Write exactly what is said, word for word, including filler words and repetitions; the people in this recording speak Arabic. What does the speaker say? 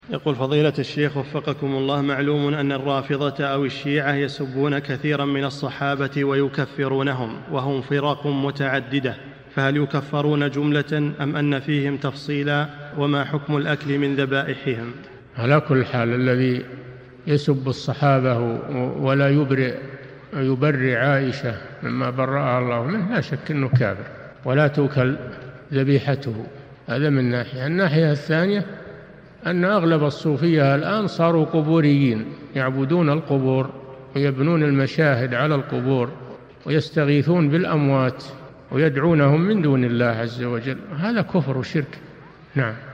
يقول فضيلة الشيخ وفقكم الله، معلوم أن الرافضة أو الشيعة يسبون كثيرا من الصحابة ويكفرونهم وهم فرق متعددة، فهل يكفرون جملة أم أن فيهم تفصيلا؟ وما حكم الأكل من ذبائحهم؟ على كل حال الذي يسب الصحابة ولا يبرئ يبرئ عائشة مما برأها الله منه لا شك أنه كافر، ولا توكل ذبيحته. هذا من ناحية. الناحية الثانية أن أغلب الصوفية الآن صاروا قبوريين، يعبدون القبور ويبنون المشاهد على القبور ويستغيثون بالأموات ويدعونهم من دون الله عز وجل. هذا كفر وشرك. نعم.